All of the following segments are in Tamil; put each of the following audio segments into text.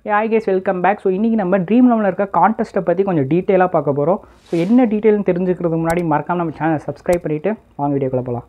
Hi guys, welcome back. So இன்னைக்கு நம்ம Dream11ல இருக்க கான்டெஸ்ட் பத்தி கொஞ்சம் டீடைலா பார்க்க போறோம். So என்ன டீடைல்னு தெரிஞ்சுக்கிறதுக்கு முன்னாடி மறக்காம நம்ம சேனலை சப்ஸ்கிரைப் பண்ணிட்டு வாங்க வீடியோக்குள்ள போலாம்.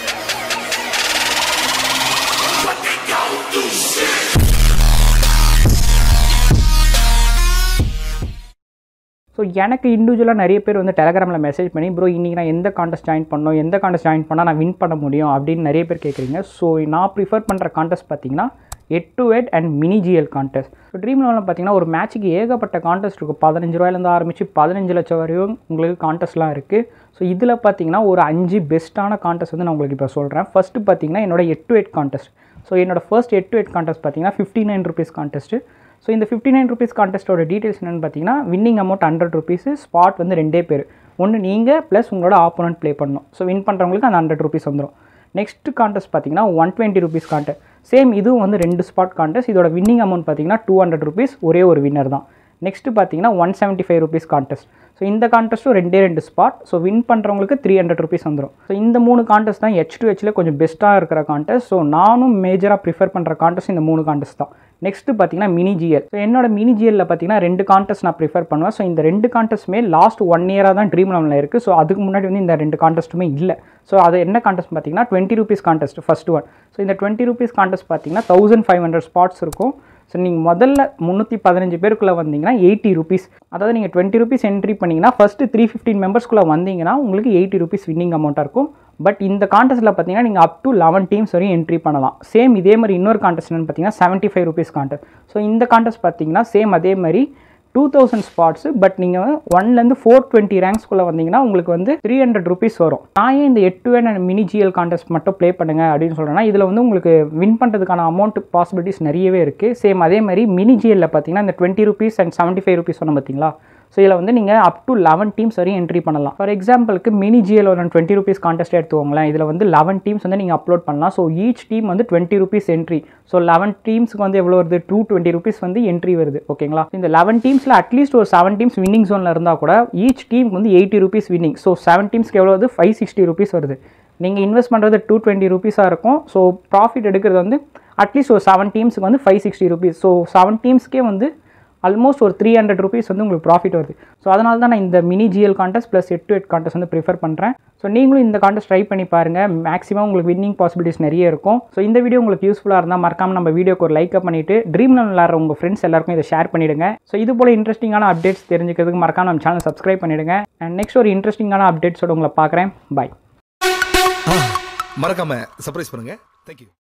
ஸோ எனக்கு இண்டிவிஜுவலாக நிறைய பேர் வந்து டெலகிராமில் மெசேஜ் பண்ணி ப்ரோ இன்றைக்கி நான் எந்த கான்டெஸ்ட் ஜாயின் பண்ணணும், எந்த கான்டெஸ்ட் ஜாயின் பண்ணால் நான் வின் பண்ண முடியும் அப்படின்னு நிறைய பேர் கேட்குறீங்க. ஸோ நான் ப்ரிஃபர் பண்ணுற கான்டெஸ்ட் பார்த்தீங்கன்னா 8-8 and mini GL contest. So Dream11 பார்த்தீங்கன்னா ஒரு மேட்ச்சுக்கு ஏகப்பட்ட கான்டெஸ்ட் இருக்குது. 15 ரூபாயிலேருந்து ஆரம்பித்து 15 லட்சம் வரையும் உங்களுக்கு கான்டெஸ்ட்லாம் இருக்குது. ஸோ இதில் பார்த்தீங்கன்னா ஒரு 5 பெஸ்ட்டான கான்டெஸ்ட் வந்து நான் உங்களுக்கு இப்போ சொல்கிறேன். ஃபஸ்ட்டு பார்த்தீங்கன்னா என்னோட 8-8 கான்டெஸ்ட். ஸோ என்னோட ஃபர்ஸ்ட் 8-8 கான்டெஸ்ட் பார்த்தீங்கன்னா 59 ருபீஸ் கான்டெஸ்ட்டு. ஸோ இந்த 59 ருபீஸ் கான்டெஸ்ட்டோட டீட்டெயில்ஸ் என்னென்னு பார்த்தீங்கன்னா வின்னிங் அமௌண்ட் 100 ருபீஸு, ஸ்பாட் வந்து 2 பேர், ஒன்று நீங்கள் ப்ளஸ் உங்களோட ஆப்போனன்ட் ப்ளே பண்ணணும். ஸோ வின் பண்ணுறவங்களுக்கு அந்த 100 ருபீஸ் வந்துடும். நெக்ஸ்ட் கான்டெஸ்ட் பார்த்தீங்கன்னா 120 ருபீஸ் கான்டெஸ்ட். சேம் இதுவும் வந்து 2 ஸ்பாட் கான்டெஸ்ட். இதோட வின்னிங் அமௌண்ட் பார்த்தீங்கன்னா 200 ருபீஸ், ஒரே ஒரு வின்னர் தான். நெக்ஸ்ட்டு பார்த்தீங்கன்னா 175 ருபீஸ் கான்டெஸ்ட். ஸோ இந்த கான்டெஸ்ட்டும் 2 ஸ்பாட். ஸோ வின் பண்ணுறவங்களுக்கு 300 ருபீஸ் வந்துடும். ஸோ இந்த 3 கான்டெஸ்ட் தான் H2Hல கொஞ்சம் பெஸ்ட்டாக இருக்கிற கான்டெஸ்ட். ஸோ நானும் மேஜராக ப்ரிஃபர் பண்ணுற கான்டெஸ்ட் இந்த 3 கான்டெஸ்ட் தான். நெக்ஸ்ட்டு பார்த்தீங்கன்னா மினி ஜிஎல். ஸோ என்னோட மினி ஜிஎல்ல பார்த்தீங்கன்னா 2 கான்டெஸ்ட் நான் ப்ரிஃபர் பண்ணுவேன். ஸோ இந்த 2 கான்டெஸ்ட்டுமே லாஸ்ட் 1 இயராக தான் Dream11ல இருக்குது. ஸோ அதுக்கு முன்னாடி வந்து இந்த 2 கான்டெஸ்ட்டுமே இல்லை. ஸோ அது என்ன கான்டெஸ்ட் பார்த்தீங்கன்னா 20 rupees contest first one. So இந்த 20 ருபீஸ் கான்டெஸ்ட் பார்த்தீங்கன்னா 1500 ஸ்பாட்ஸ் இருக்கும். ஸோ நீங்கள் முதல்ல 315 பேருக்குள்ளே வந்தீங்கன்னா 80 ருபீஸ், அதாவது நீங்கள் 20 ருபீஸ் என்ட்ரி பண்ணிங்கன்னா ஃபஸ்ட்டு 315 மெம்பர்ஸ்க்குள்ளே வந்தீங்கன்னா உங்களுக்கு 80 ருபீஸ் வின்னிங் அமௌண்ட்டாக இருக்கும். பட் இந்த கான்டெஸ்ட்டில் பார்த்தீங்கன்னா நீங்கள் அப் டு 11 டீம்ஸ் வரையும் என்ட்ரி பண்ணலாம். சேம் இதே மாதிரி இன்னொரு கான்டெஸ்ட் என்னன்னு பார்த்தீங்கன்னா 75 ருபீஸ் கான்டெஸ்ட். ஸோ இந்த கான்டெஸ்ட் பார்த்தீங்கன்னா சேம் அதே மாதிரி 2000 ஸ்பாட்ஸு. பட் நீங்கள் 1லேருந்து 420 ரேங்க்ஸ்குள்ளே வந்தீங்கன்னா உங்களுக்கு வந்து 300 ருபீஸ் வரும். நான் ஏன் இந்த 8-8 அண்ட் மினி ஜிஎல் கான்டெஸ்ட் மட்டும் ப்ளே பண்ணுங்க அப்படின்னு சொல்கிறேன்னா இதில் வந்து உங்களுக்கு வின் பண்ணுறதுக்கான அமௌண்ட் பாசிபிலிட்டிஸ் நிறையவே இருக்குது. சேம் அதே மாதிரி மினி ஜிஎல்ல பார்த்தீங்கன்னா இந்த 20 ருபீஸ் அண்ட் 75 ருபீஸ் சொன்ன பார்த்தீங்களா. ஸோ இதில் வந்து நீங்கள் அப் டு 11 டீம்ஸ் வரையும் என்ட்ரி பண்ணலாம். ஃபார் எக்ஸாம்பிளுக்கு மினி ஜிஎல் ஒரு 20 ருபீஸ் கான்டெஸ்ட் எடுத்துக்கோங்களேன். இதில் வந்து 11 டீம்ஸ் வந்து நீங்கள் அப்லோட் பண்ணலாம். ஸோ ஈச் டீம் வந்து 20 ருபீஸ் என்ட்ரி. ஸோ 11 டீம்ஸுக்கு வந்து எவ்வளோ வருது, 220 ருபீஸ் வந்து என்ட்ரி வருது. ஓகேங்களா. இந்த 11 டீம்ஸில் அட்லீஸ்ட் ஒரு 7 டீம்ஸ் வின்னிங் ஜோனில் இருந்தால் கூட ஈச் டீமுக்கு வந்து 80 ருபீஸ் வின்னிங். ஸோ 7 டீம்ஸ்க்கு எவ்வளோ வருது, 560 ருபீஸ் வருது. நீங்கள் இன்வெஸ்ட் பண்ணுறது 220 ருபீஸாக இருக்கும். ஸோ ப்ராஃபிட் எடுக்கிறது வந்து அட்லீஸ்ட் ஒரு 7 டீம்ஸுக்கு வந்து 560 ருபீஸ். ஸோ 7 டீம்ஸ்க்கே வந்து ஆல்மோஸ்ட் ஒரு 300 ருபீஸ் வந்து உங்களுக்கு ப்ராஃபிட் வருது. ஸோ அதனால தான் நான் இந்த mini GL contest plus 8-8 contest வந்து ப்ரிஃபர் பண்ணுறேன். ஸோ நீங்களும் இந்த கான்டெஸ்ட் ட்ரை பண்ணி பாருங்கள். மேக்ஸிமம் உங்களுக்கு வின்னிங் பாசிபிலிட்டிஸ் நிறைய இருக்கும். ஸோ இந்த வீடியோ உங்களுக்கு யூஸ்ஃபுல்லாக இருந்தால் மறக்காமல் நம்ம வீடியோக்கு ஒரு லைக் பண்ணிவிட்டு Dream11 விளையாடுற உங்கள் ஃப்ரெண்ட்ஸ் எல்லாருக்கும் இதை ஷேர் பண்ணிவிடுங்க. ஸோ இது போல் இன்ட்ரெஸ்டிங்கான அப்டேட்ஸ் தெரிஞ்சுக்கிறதுக்கு மறக்காம நம்ம சேனல் சப்ஸ்கிரைப் பண்ணிவிடுங்க. அண்ட் நெக்ஸ்ட் ஒரு இன்ட்ரெஸ்டிங்கான அப்டேட்ஸோட உங்களை பார்க்குறேன். பாய். மறக்காம சர்ப்ரைஸ் பண்ணுங்கள். தேங்க்யூ.